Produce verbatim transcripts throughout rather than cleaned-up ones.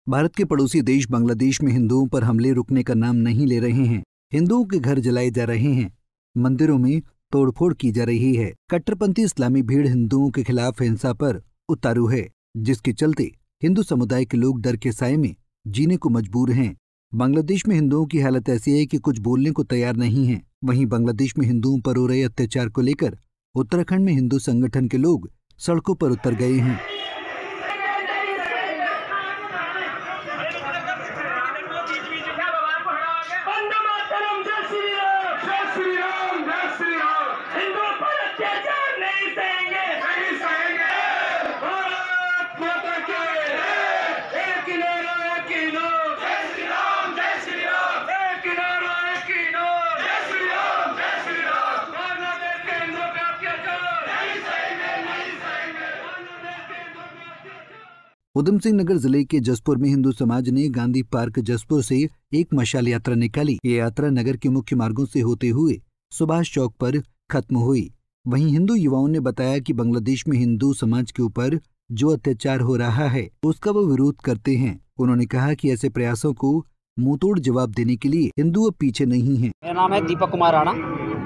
भारत के पड़ोसी देश बांग्लादेश में हिंदुओं पर हमले रुकने का नाम नहीं ले रहे हैं। हिंदुओं के घर जलाए जा रहे हैं, मंदिरों में तोड़फोड़ की जा रही है। कट्टरपंथी इस्लामी भीड़ हिंदुओं के खिलाफ हिंसा पर उतारू है, जिसके चलते हिंदू समुदाय के लोग डर के साए में जीने को मजबूर हैं। बांग्लादेश में हिंदुओं की हालत ऐसी है कि कुछ बोलने को तैयार नहीं है। वहीं बांग्लादेश में हिंदुओं पर हो रहे अत्याचार को लेकर उत्तराखंड में हिंदू संगठन के लोग सड़कों पर उतर गए हैं। उधम सिंह नगर जिले के जसपुर में हिंदू समाज ने गांधी पार्क जसपुर से एक मशाल यात्रा निकाली। ये यात्रा नगर के मुख्य मार्गों से होते हुए सुभाष चौक पर खत्म हुई। वहीं हिंदू युवाओं ने बताया कि बांग्लादेश में हिंदू समाज के ऊपर जो अत्याचार हो रहा है उसका वो विरोध करते हैं। उन्होंने कहा कि ऐसे प्रयासों को मुंहतोड़ जवाब देने के लिए हिंदू अब पीछे नहीं हैं। मेरा नाम है दीपक कुमार राणा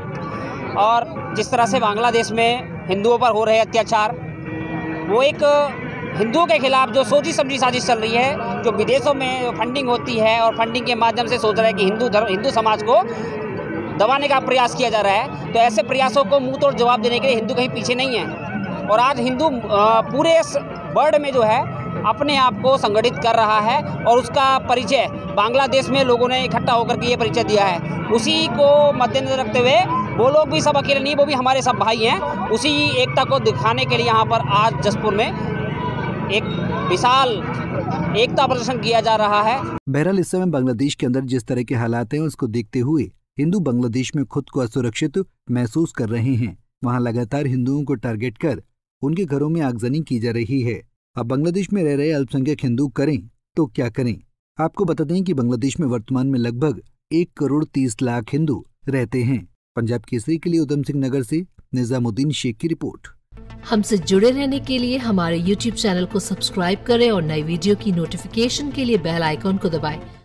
और जिस तरह से बांग्लादेश में हिंदुओं पर हो रहे अत्याचार, वो एक हिंदुओं के खिलाफ जो सोची समझी साजिश चल रही है, जो विदेशों में फंडिंग होती है और फंडिंग के माध्यम से सोच रहा है कि हिंदू धर्म हिंदू समाज को दबाने का प्रयास किया जा रहा है। तो ऐसे प्रयासों को मुंह तोड़ जवाब देने के लिए हिंदू कहीं पीछे नहीं है और आज हिंदू पूरे वर्ल्ड में जो है अपने आप को संगठित कर रहा है और उसका परिचय बांग्लादेश में लोगों ने इकट्ठा होकर के ये परिचय दिया है। उसी को मद्देनजर रखते हुए वो लोग भी सब अकेले नहीं, वो भी हमारे सब भाई हैं। उसी एकता को दिखाने के लिए यहाँ पर आज जसपुर में एक विशाल एकता प्रदर्शन किया जा रहा है। बहरहाल इस समय बांग्लादेश के अंदर जिस तरह के हालात हैं उसको देखते हुए हिंदू बांग्लादेश में खुद को असुरक्षित महसूस कर रहे हैं। वहां लगातार हिंदुओं को टारगेट कर उनके घरों में आगजनी की जा रही है। अब बांग्लादेश में रह रहे अल्पसंख्यक हिंदू करें तो क्या करें। आपको बता दें कि बांग्लादेश में वर्तमान में लगभग एक करोड़ तीस लाख हिंदू रहते हैं। पंजाब केसरी के लिए उधम सिंह नगर से निजामुद्दीन शेख की रिपोर्ट। हमसे जुड़े रहने के लिए हमारे यूट्यूब चैनल को सब्सक्राइब करें और नई वीडियो की नोटिफिकेशन के लिए बेल आइकॉन को दबाएं।